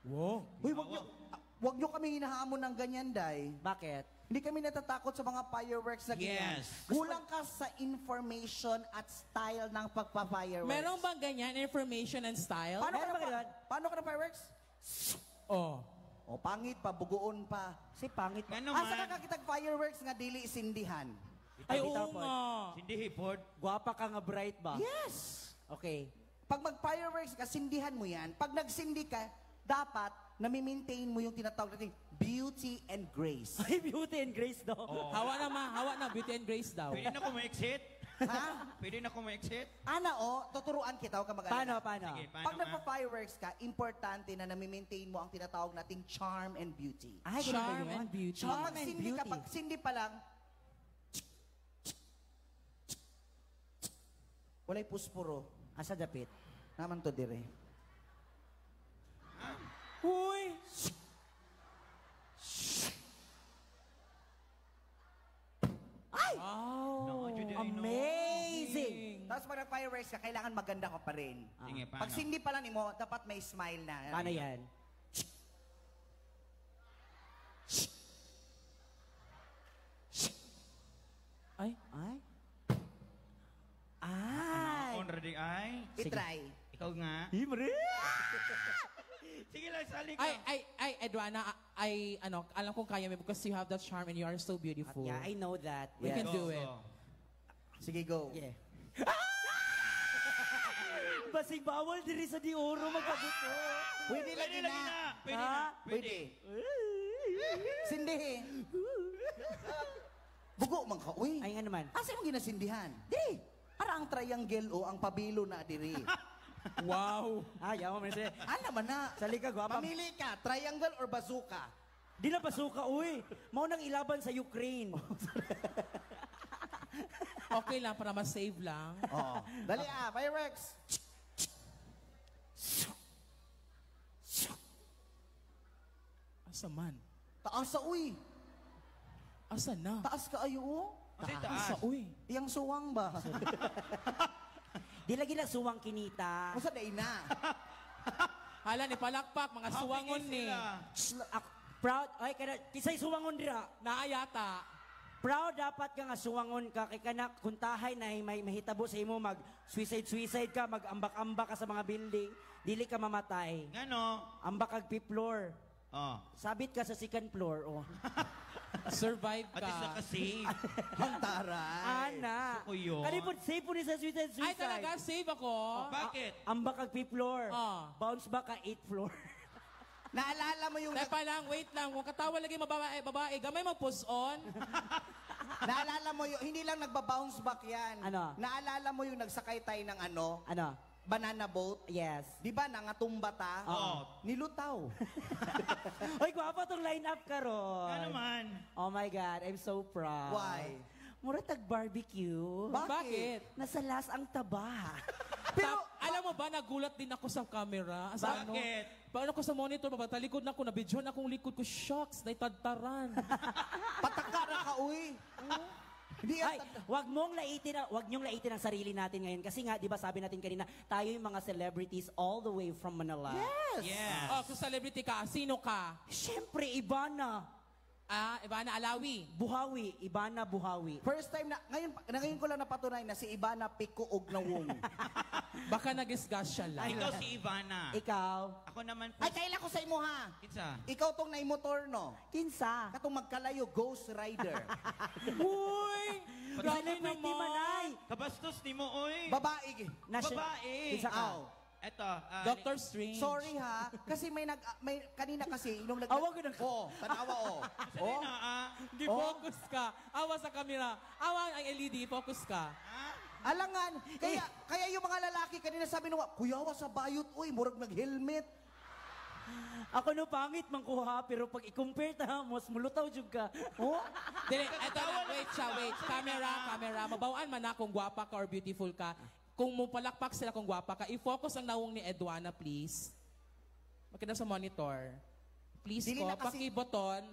Wow. Uy, wag nyo kami hinahamon ng ganyan, Day. Bakit? Hindi kami natatakot sa mga fireworks na ganyan. Yes. Kulang ka sa information at style ng pagpa-fireworks. Meron bang ganyan, information and style? Paano ka na fireworks? Oh. O, pangit pa, bugoon pa. Si pangit pa. Nga Asa naman. ka kakitag fireworks nga dili sindihan? Ay, Bitaw oo po. nga. Hindi hipod. Gwapa ka nga bright ba? Yes! Okay. Pag mag-fireworks ka, sindihan mo yan. Pag nagsindi ka, dapat nami-maintain mo yung tinatawag natin beauty and grace. Ay, beauty and grace daw. Hawa na, beauty and grace daw. Pwede na ko ma-exit? Ha? Pwede na ko ma-exit? Ana, tuturuan kita, huwag ka mag-alala. Paano? Sige, paano Pag nga? nagpa-fireworks ka, importante na nami-maintain mo ang tinatawag nating charm and beauty. Ay, ganun ba Charm yun? and beauty. Charm Pag and sindi ka, beauty. pag sindi pa lang, walay puspuro. Asa dapit? Naman to dire. Uy! Ay! Wow! No, Judy, I know. Amazing! Tapos pag nag-fireworks ka, kailangan maganda ka pa rin. Sige, paano? Pag sindi pa lang mo, dapat may smile na. Paano yan? Ay, Ay? Ay! On ready ay? I-try. Ikaw nga. Himre! Sige lang, sali ka. Edwana, alam kong kaya mo because you have that charm and you are so beautiful. Yeah, I know that. We can Yes. do it. Sige, go. Yeah. Basig bawal diri sa di oro magkabuto. Pwede lagi na. Pwede Ha? na. Pwede. Sindi. Bugo man ka, uy. Ay nga naman. Asa yung ginasindihan? Di. Para ang triangle o ang pabilo na diri. Wow! Ah, yawa man siya. Ano man na? Sali ka, gwapa. Mamili ka, triangle or bazooka? Di na pasuka, uy. Mau nang ilaban sa Ukraine. Okay lang, para ma-save lang. Oo. Dali fireworks. Asa man? Taas sa uy. Asa na? Taas ka ayo. Oh. Kasi Asa, taas. uy. Iyang suwang ba? Di lagi lang suwang kinita. Masa day na? Hala, ni palakpak, mga suwangon ni. Proud, ay, kisay suwangon dira. Naayata. Proud dapat ka nga suwangon ka kay kana kuntahay na may mahitabo sa imo mag suicide ka, mag ambak-ambak ka sa mga building, dili ka mamatay. Ngano? Ambak kag fifth-floor. Oh. Sabit ka sa second floor, oh. Survive At least ka. nakasave. Ang taray. Ana. Suko yun. Kanipot safe po ni sa suicide. Ay, talaga, save ako. Bakit? Ambak kag fifth floor. Ah. Bounce back ka 8th floor. Naalala mo yung Tepa lang, wait lang. Kung katawa lagi babae, gamay mag-push on. naalala mo yung hindi lang nagba-bounce back yan. Ano? Naalala mo yung nagsakay tayo ng Ano? banana boat? Yes. Di ba nangatumba ta? Oo. Nilutaw. Oy, gwapa tong line-up ka ron. Nga naman. Oh my God, I'm so proud. Why? Mura tag-barbecue. Bakit? Nasalas ang taba. Pero Alam mo ba, nagulat din ako sa camera. Sa Bakit? Paano ko sa monitor, babatalikod na ako, nabidyohan akong likod ko, shocks, naitadtaran. patakara ka, uy. Hindi Ay, wag niyong laitin ang sarili natin ngayon kasi nga 'di ba sabi natin kanina, tayo yung mga celebrities all the way from Manila. Yes. Yes. Oh, kung celebrity ka, sino ka? Siyempre, Ibana. Ivana Alawi. Buhawi, Ibana Buhawi. First time ngayon ko lang napatunay na si Ibana pikuog na wong. Baka nag-isgas siya lang. Ikaw si Ivana. Ikaw, Ako naman po. Ay, kaila ko sa imo ha. Kinsa? Ikaw tong naimotor, no? kinsa? Katong magkalayo, Ghost Rider. Uy! Grabe Celebrity manay. naman. Kabastos ni mo, oy. Babae. Babae. Kinsa ka? Aw. Eto. Doctor Strange. Sorry ha, kasi may kanina kasi nung Awag ka ng- Oo, tanawa oh. Kasi na, Di focus ka. Awa sa camera. Awa ang LED, focus ka. Alangan, kaya yung mga lalaki kanina sabi nung, kuyawa sa bayot, uy, murag nag-helmet. Ako no pangit man kuha pero pag i-compare ta mas mulutaw jud ka. Oh, Dili, eto na, wait siya, wait. Camera. Mabawaan man na kung gwapa ka or beautiful ka. Kung mo palakpak sila kung gwapa ka, i-focus ang nawong ni Edwana, please. Makita sa monitor. Please Dili ko, na kasi- paki-button.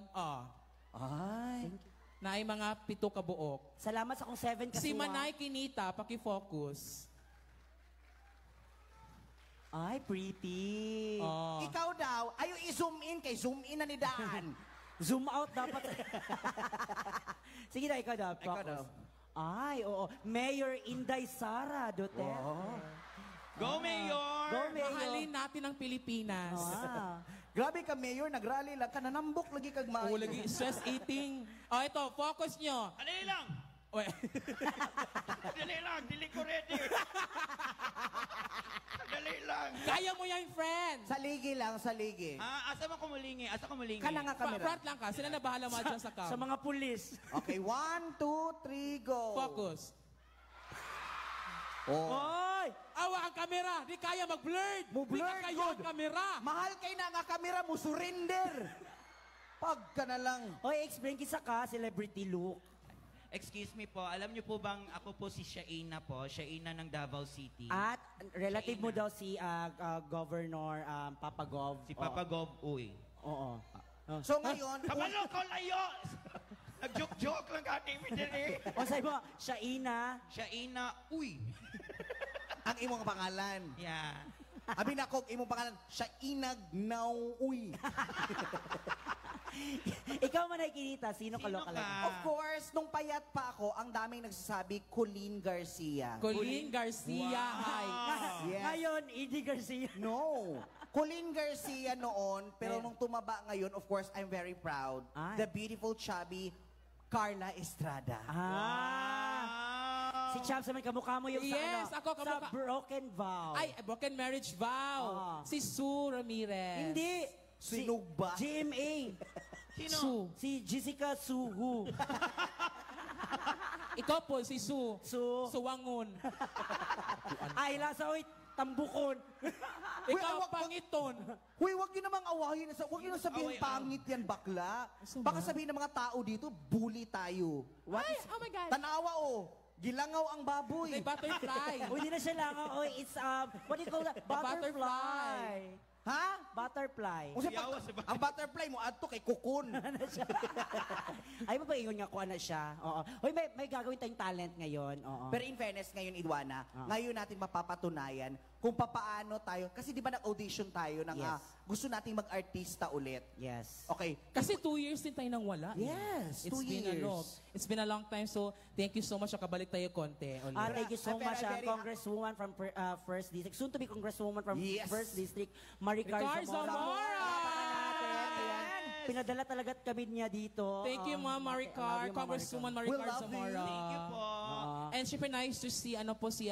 ay. Na ay mga 7 ka buok. Salamat sa kong 7 kasuwa. Si Manay Kinita, paki-focus. Ay, pretty. Oh. Ikaw daw, ayo I-zoom in kay zoom in na ni Daan. Zoom out dapat. Sige na, ikaw daw. Ikaw daw. Ay, oo. Mayor Inday Sara Duterte. Go, Mayor! Go, Mayor. Mahalin natin ang Pilipinas. Ah. Grabe ka, Mayor, nagrally lang ka, nanambok lagi kag maayo. Oo, lagi stress eating. Oh, ito, focus nyo. Dali lang! Uy, Dali lang! Dili ko ready! Dali lang! kaya mo yan, friend. Sa ligi lang, sa ligi. Asa mo kumulingi? Asa kumulingi? Kana nga kamera. Front lang ka. Sila na bahala mo dyan sa cam. Sa mga pulis. Okay, 1, 2, 3, go. Focus. Oh. Oy! Awa ang kamera. Di kaya mag-blurred. Mo-blurred, Di ka kaya good. ang kamera. Mahal kay na nga kamera mo, surrender. Pagka na lang. Oy, explain kisa ka, celebrity look. Excuse me po, alam niyo po bang ako po si Shaina po, Shaina ng Davao City. At relative mo Shaina. daw si Governor Papa Gov. Si Papa Gob Uy. Oo. Oh. So ngayon, Kabalo ko layo! Nag-joke-joke lang kati mi diri. O sabi mo, Shaina. Shaina Uy. ang imong pangalan. Yeah. Abi na ko, imong pangalan, siya inag nauuy. Ikaw man ay kinita, sino Sino kaloka lang? ka? Of course, nung payat pa ako, ang daming nagsasabi, Colleen Garcia. Colleen Garcia. Wow. Hi. Yes. Ngayon, Edie Garcia. No. Colleen Garcia noon, pero Yeah. nung tumaba ngayon, of course, I'm very proud. Ay. The beautiful, chubby Carla Estrada. Si Champs naman, kamukha mo yung Yes, sa, ano, ako sa kamukha. Broken Vow. Ay, broken marriage vow. Ah. Si Sue Ramirez. Hindi. Sinog ba? GMA. Sino? Sue. Si Jessica Suhu. Ikaw po, si Sue. Su. Suwangon. Ay, lasa, oy, tambukon. Ikaw, wag- pangiton. Huy, wag niyo namang awahin. Wag niyo nang sabihin Away, pangit yan, bakla. Aso Baka ba? sabihin ng mga tao dito, bully tayo. Ay, oh my God. Tanawa, oh. Gilangaw ang baboy. May butterfly. Uy, hindi na siya lang. Oy, it's, what do you call that? butterfly. Ha? Butterfly. Kung sa Yawa pag- sa baboy. ang butterfly mo, adto kay kukun. Ay, mapaingon nga kuha na siya. Oo. Uy, may gagawin tayong talent ngayon. Oo. Pero in fairness, ngayon, Idwana, ngayon natin mapapatunayan kung papaano tayo, kasi di ba nag-audition tayo ng Yes. gusto nating mag-artista ulit. Yes. Okay. Kasi 2 years din tayo nang wala. Yes, It's 2 been, years. it's been a long time. So, thank you so much. Kabalik tayo konti. ulit. Thank you so I'm much, very- Congresswoman from First District. Soon to be Congresswoman from Yes. First District, Maricar Maricar Zamora. Zamora! Ayan. Pinadala talaga kami niya dito. Thank you, Ma'am Maricar. Love you, Ma'am Congresswoman We Maricar love you. Zamora. Thank you po. And super nice to see, ano po, si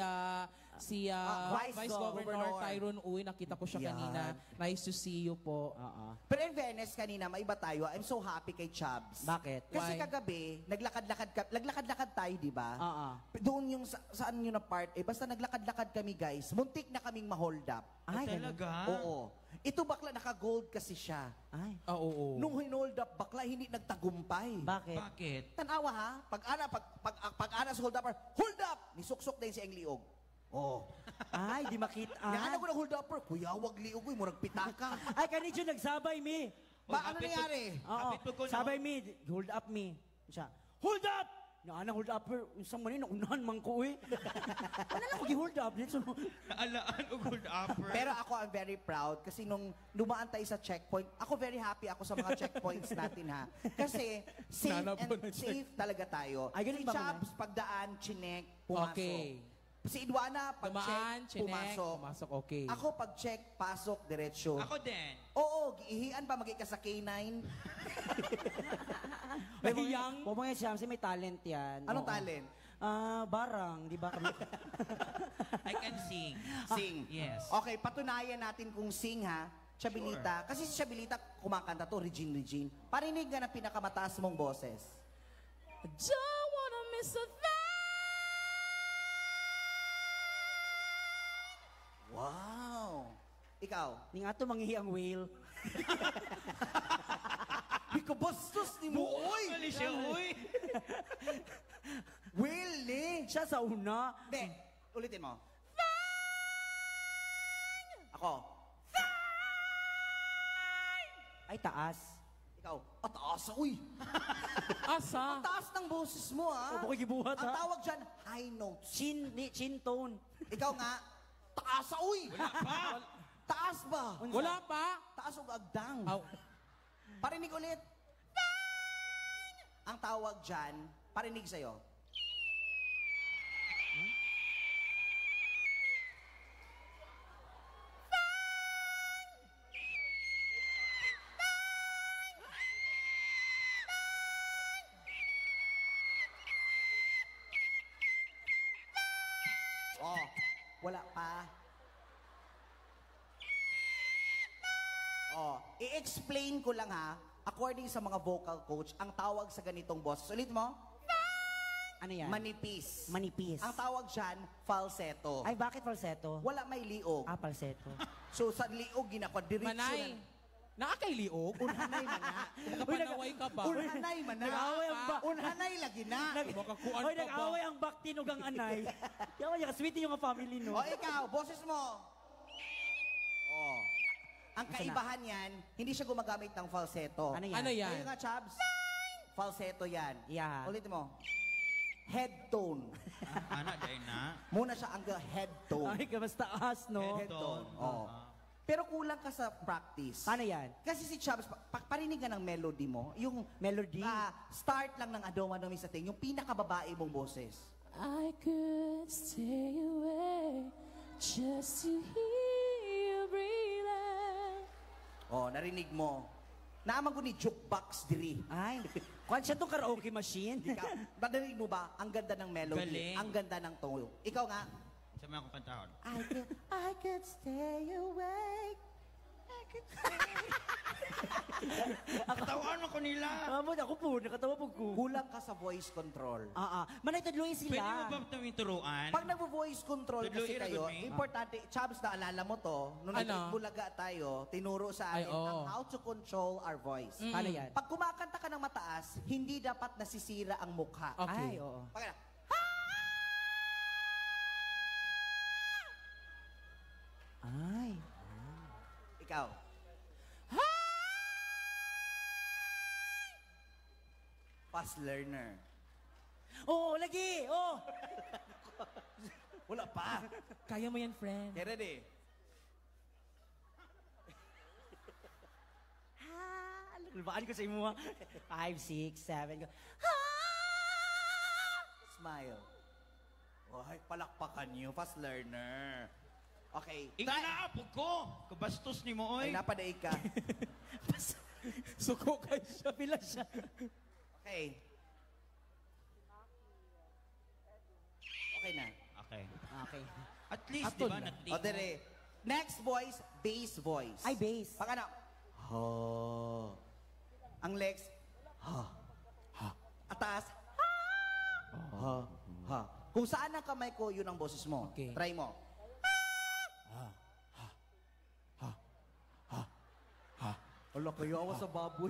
Vice Governor Governor. Tyrone Uy. Nakita ko siya Yan. kanina. Nice to see you po. Pero in fairness, kanina, maiba tayo. I'm so happy kay Chubbs. Bakit? Kasi Why? kagabi, naglakad-lakad tayo, di ba? Oo. Doon yung saan yun na part, basta naglakad-lakad kami, guys. Muntik na kaming ma-hold up. Ay, ganun. Talaga? Oo. Ito bakla, naka-gold kasi siya. Ay, Oo. Nung hinold up, bakla, hindi nagtagumpay. bakit? Bakit? Tanawa ha, pag-ana sa hold upper, hold up! Nisuksok din si Ang Liog. Oh. Ay, di makita. Nahanap ko ng hold upper, kuya, wag Liog, murag pitaka. Ay, kanidyo nagsabay mi. Ba, ano Kapit- nangyari? Oo. Kapit ko, no? Sabay mi, hold up mi. Siya, hold up! Naana hold upper, isang manin, naunahan man ko eh. Wala lang ko gi-hold up. Dito, Naalaan o good upper. Pero ako, I'm very proud kasi nung dumaan tayo sa checkpoint, ako very happy ako sa mga checkpoints natin ha. Kasi safe Nanabo and na safe talaga tayo. Ay, ganun Si ba, Chaps, pagdaan, chinek, pumasok. Okay. Si Idwana, Dumaan, pag-check, chinek, pumasok. pumasok, okay. Ako, pag-check, pasok, diretsyo. Ako din. Oo, giihian pa magika sa K9. Mahiyang. Pumangyan siya, kasi may talent yan. Anong Oo. talent? Barang, di ba kami? I can sing. Sing. Yes. Okay, patunayan natin kung sing ha. Chabilita. Kasi si Chabilita kumakanta to, Regine. Parinig nga ng pinakamataas mong boses. Don't wanna miss a thing. Wow! Ikaw? Ning ato manghihi ang whale. Ikabastos ni mo, oy! Mali siya, uy. Will ni! Siya sa una. Hindi, ulitin mo. Ako. Ay, taas. Ikaw. At taas, uy! Asa? Ang taas ng boses mo, ha? Huwag ko gibuhat, Ang ha? tawag dyan, high notes. Chin tone. Ikaw nga, taas, uy! Wala pa. Taas ba? Wala pa? Taas taas o agdang. Aw. Parinig ulit. Fang! Ang tawag dyan, parinig sa'yo. Oh, wala pa. Oh, i-explain ko lang ha. According sa mga vocal coach, ang tawag sa ganitong boses. Ulit mo? Ano yan? Manipis. Manipis. Ang tawag dyan, falsetto. Ay, bakit falsetto? Wala may liog. Ah, falsetto. So sa liog, ginako, diretsyo Manay. Naakay liog? Unhanay mana. Nakapanaway ka ba? Unhanay mana. Nag-away ang ba- Unhanay lagi na. Makakuan Oy, ka ba? nag-away ang bakti nugang anay. Yawa niya, sweetie yung family, no? O ikaw, boses mo. Oh. Ang kaibahan yan, hindi siya gumagamit ng falsetto. Ano yan? Ano yan? Ayun nga, Chabs. Falsetto yan. Yeah. Ulit mo. Head tone. Ana, dahil na. Muna siya ang head tone. Ay, kamas taas, no? Head tone. Oo. Pero kulang ka sa practice. Paano yan? Kasi si Chubbs, parinig ka ng melody mo, yung Melody? start lang ng Adoma no Miss Ating, yung pinakababae mong boses. I could stay away just to hear you breathing. Oh, narinig mo. Naaman ko ni jukebox diri. Ay, kwan siya tong karaoke machine. Ikaw, narinig mo ba? Ang ganda ng melody. Galing. Ang ganda ng tone. Ikaw nga. Sa mga akong kantahon. I could stay awake. Katawan mo ko nila. Amo, ako po, nakatawa po ko. Kulang ka sa voice control. Manay tudloy Pwede mo sila. ba tuming turuan? Pag nagvo-voice control kasi Tudloy, kayo, iragot me. importante, Chubbs, naalala mo to, nung Ano? nag-Bulaga tayo, tinuro sa Ay, atin oo. ang how to control our voice. Paano yan? Pag kumakanta ka ng mataas, hindi dapat nasisira ang mukha. Okay. Ay, oo. Pag Ay. ikaw. Fast learner. Oo, lagi! Oh! Wala pa. Kaya mo yan, friend. Okay, ready? Lubaan ko sa imo, 5, 6, 7. Smile. Ay, palakpakan niyo. Fast learner. Okay. Ika na apog ko. Kabastos ni mo, Ay, oy. napaday ka. Suko kayo siya. Pila siya. Okay. Okay na. Okay. Okay. At least, di Atol ba, na. natling O, dire. Next voice, bass voice. Ay, bass. Pag ano? Ha. Ang legs, ha. Ha. Atas, ha. Ha. Kung saan ang kamay ko, yun ang boses mo. Okay. Try mo. Ala, kayo awa sa baboy.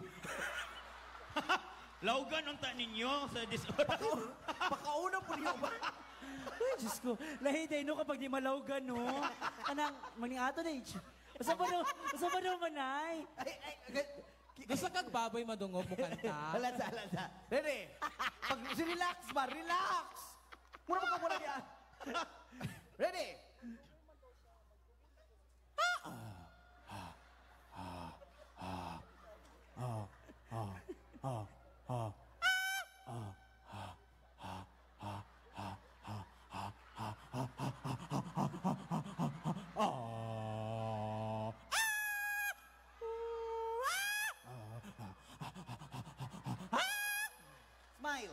Laugan ang ta ninyo sa disorder. Pakauna po niyo ba? Ay, Diyos ko. Lahi day no kapag di malawgan, no? Anang, maniato na eh. Asa ba no, manay? Ay, Gusto kag baboy madungog mo kanta. Alansa. Ready? Pag relax ba? Relax! Muna mo ka muna niya. Ready? Smile.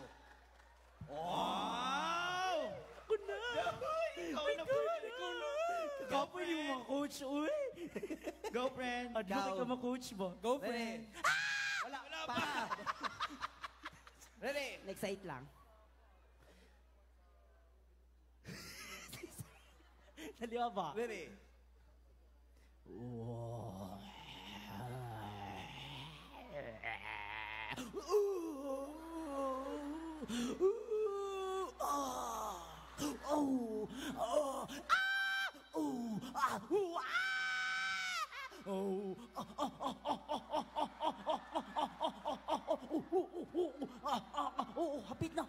Wow! Ako na! Ikaw na po. Ikaw na. Kapoy yung mga coach, uy! Go, friend. Ano ka ma-coach mo? Go, Ready? friend. Wala Wala pa. pa. Ready? Excite lang. Naliwa ba? Ready? Hapit na.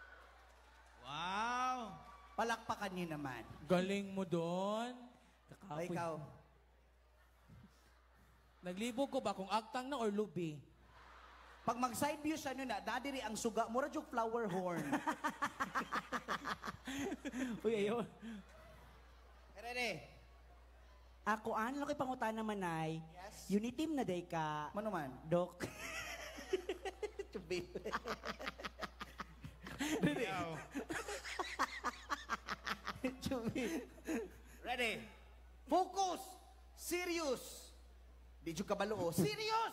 Wow! Palakpakan niyo naman. Galing mo doon. O ikaw. Naglibog ko ba kung agtang na or lubi? Pag mag-side view siya nyo na, dadiri ang suga, mura yung flower horn. Uy, ayo. Ready? Ako, ano kay pangutan naman ay, Yes. Uniteam na day ka, Mano man? Dok. Chubi. Ikaw. Chubi. Ready? Focus! Serious! Di dyo kabalo. Serious!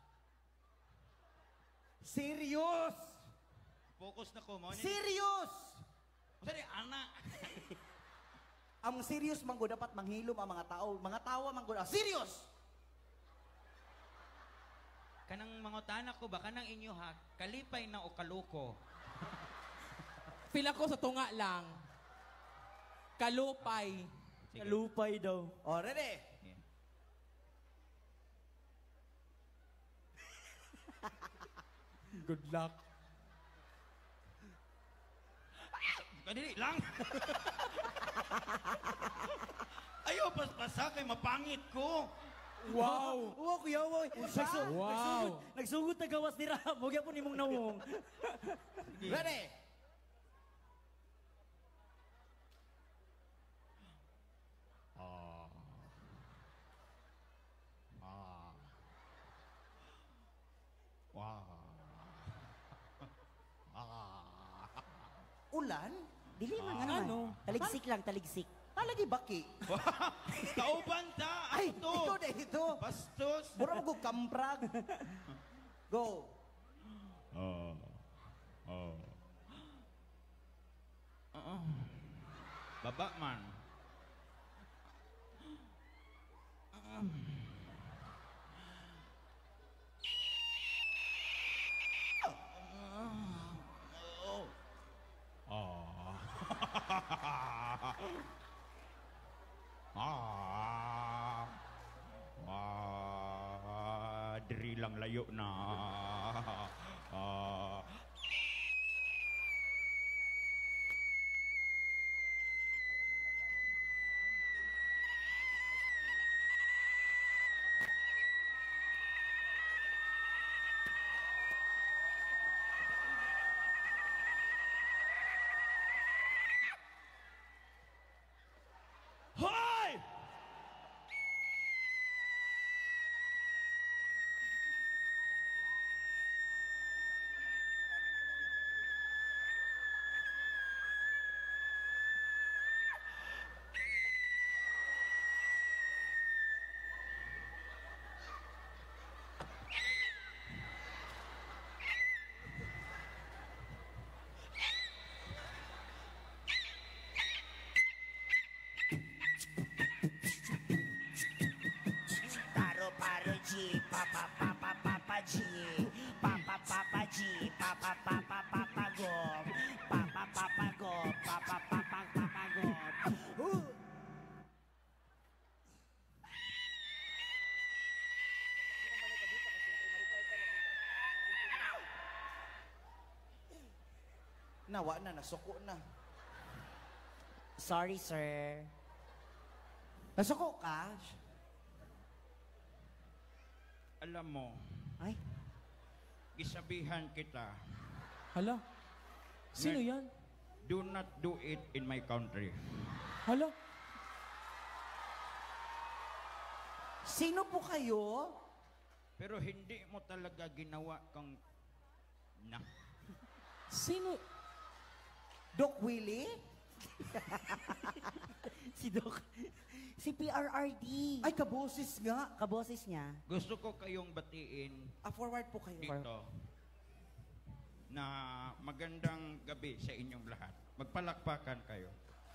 Serious! Focus na ko mo. Serious! Sorry, anak. Ang serious manggo dapat manghilom ang mga tao. Mga tawa manggo. Serious! Kanang mangutana ko ba, kanang inyo ha, kalipay na o kaluko? Feel ako sa tunga lang. Kalupay. Sige. Kalupay daw. O, ready? Yeah. Good luck. Kadili lang. Ayaw, paspasa kay mapangit ko. Wow! Oo, kuya, woy. Wow. Nagsugod na gawas ni Ram. Huwag yan po ni mong nawong. Ready? Ulan? Dili man nga Ano? naman. Taligsik lang, taligsik. Talagi baki. Kauban ta! Ay, Ako to! ito na ito. Bastos! Mura mo kamprag. Go. Baba man. Diri lang layo na. Hoy! Paro paro G, papa papa papa G, papa papa G, papa papa papa go, papa papa go, papa papa papa go. Nawa na, nasuko na. Sorry, sir. Nasuko ka? Alam mo, Ay, gisabihan kita, Hala? Sino yan? do not do it in my country. Hala? Sino po kayo? Pero hindi mo talaga ginawa kang na. Sino? Doc Willie? si Doc. Si PRRD. Ay, kaboses nga. Kaboses niya. Gusto ko kayong batiin Forward po kayo. dito na magandang gabi sa inyong lahat. Magpalakpakan kayo.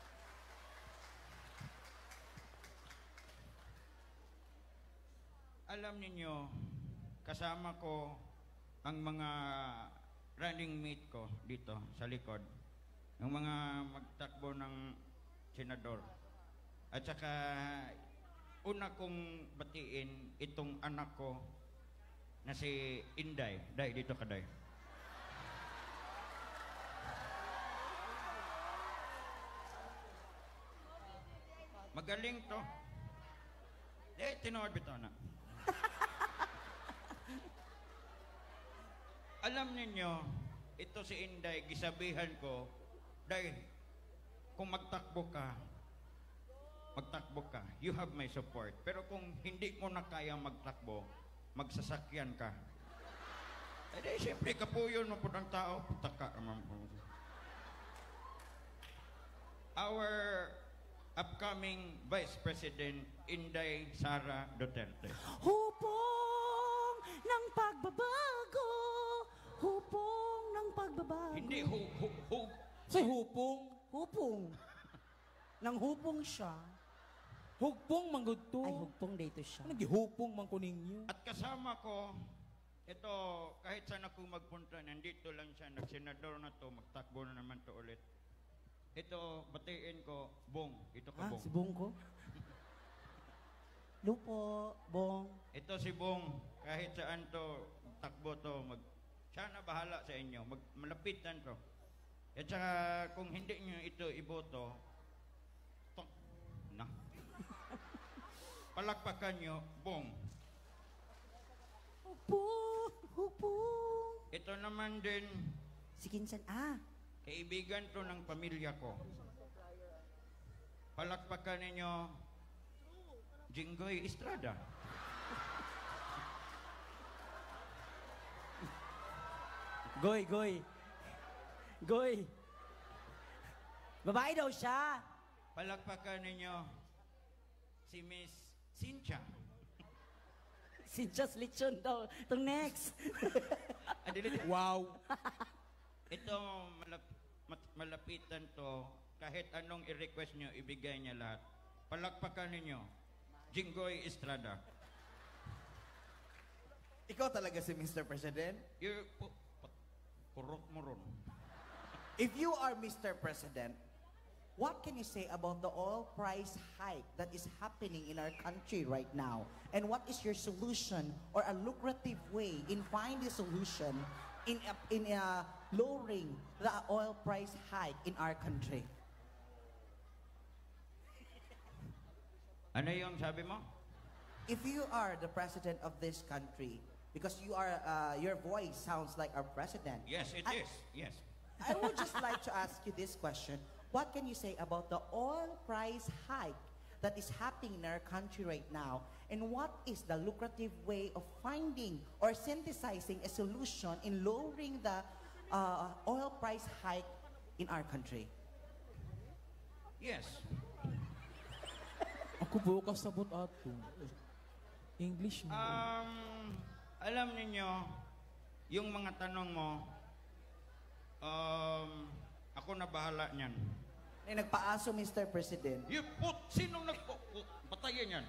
Alam ninyo, kasama ko ang mga running mate ko dito sa likod. Yung mga magtakbo ng senador. At saka, una kong batiin itong anak ko na si Inday. Day, dito ka, Day. Magaling to. tinawad bitaw na. Alam ninyo, ito si Inday, gisabihan ko, dahil kung magtakbo ka, you have my support. Pero kung hindi mo na kaya magtakbo, magsasakyan ka. Eh di, siyempre, kapuyon mo po ng tao, putaka naman po. Our upcoming Vice President, Inday Sara Duterte. Hupong ng pagbabago. Hupong ng pagbabago. Hindi, Say hupong. Hupong. Nang hupong siya. Hugpong manggod to. Ay, hupong dito siya. Nagihupong man ko ninyo. At kasama ko, ito, kahit saan ako magpunta, nandito lang siya, nagsenador na to, magtakbo na naman to ulit. Ito, batiin ko, Bong. Ito ka, Ah, Bong. si Bong ko? Lupo, Bong. Ito si Bong, kahit saan to, takbo to, siya na bahala sa inyo, malapitan to. At saka, kung hindi nyo ito iboto, na. Palakpakan nyo, Bong. Hupong, hupong. Ito naman din, Si Kinsan, ah. kaibigan to ng pamilya ko. Palakpakan ninyo, Jinggoy Estrada. Goy, goy. Goy. Babae daw siya. Palakpakan ninyo, si Miss Cynthia. Si Just Lechon daw. Itong next. Wow. Ito, malapitan to. Kahit anong i-request nyo, ibigay niya lahat. Palakpakan ninyo, Jinggoy Estrada. Ikaw talaga si Mr. President? Purot mo ron. If you are Mr. President, what can you say about the oil price hike that is happening in our country right now? And what is your solution or a lucrative way in finding a solution in lowering the oil price hike in our country? Ano yung sabi mo? If you are the president of this country, because you are, your voice sounds like our president. Yes, it is. Yes. I would just like to ask you this question. What can you say about the oil price hike that is happening in our country right now? And what is the lucrative way of finding or synthesizing a solution in lowering the oil price hike in our country? Yes. Ako bukas sabot ato. English mo. Alam ninyo, yung mga tanong mo, ako na bahala niyan. Ay, nagpaaso, Mr. President. Sinong patayin yan?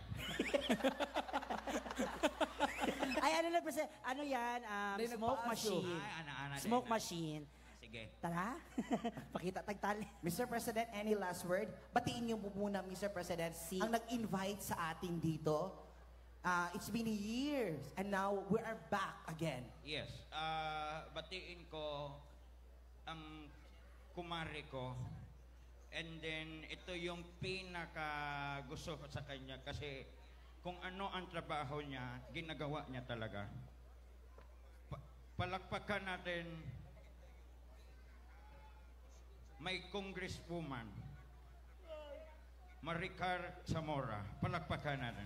Ay, ano na, ano yan? Hindi, Smoke nagpaaso. machine. Ay, ana-ana din. Smoke machine. Sige. Tara. Pakita tagtali. Mr. President, any last word? Batiin niyo po muna, Mr. President, ang nag-invite sa atin dito. It's been years, and now we are back again. Yes. Batiin ko ang kumare ko. And then, ito yung pinaka gusto ko sa kanya kasi kung ano ang trabaho niya, ginagawa niya talaga. Palakpakan natin, may congresswoman, Maricar Zamora. Palakpakan natin.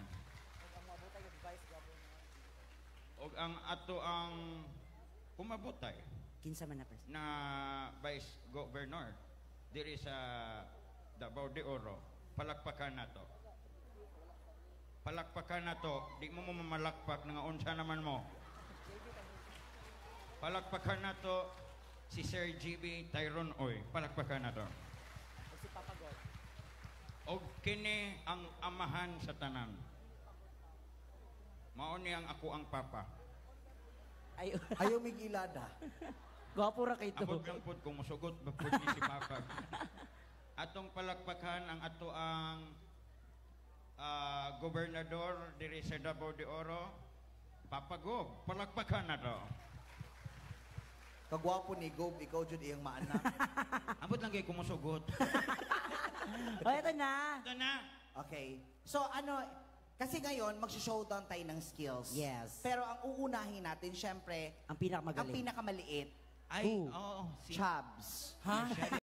O ang ato ang kumabutay Kinsa man na, President. na Vice Governor diri sa Davao de Oro. Palakpakan na to. Palakpakan na to. Di mo mamalakpak nga unsa naman mo. Palakpakan na to si Sir GB Tyrone Oy. Palakpakan na to. O kini ang amahan sa tanan. Mao ni ang ako ang papa. Ay, Ayaw migilada. gwapo ra kay to. Abot lang pod kung musugot ba pod ni si papa. Atong palakpakan ang ato ang gobernador diri sa Davao de Oro, Papa Gob. Palakpakan na to. Kagwapo ni Gob, ikaw jud iyang maanak. Abot lang kay kumusugot. O, eto na. Ito na. Okay. So ano, Kasi ngayon, mag-showdown tayo ng skills. Yes. Pero ang uunahin natin, syempre, Ang ang pinakamagaling. pinakamaliit, Ay, Who? oo. Chubbs. Ha?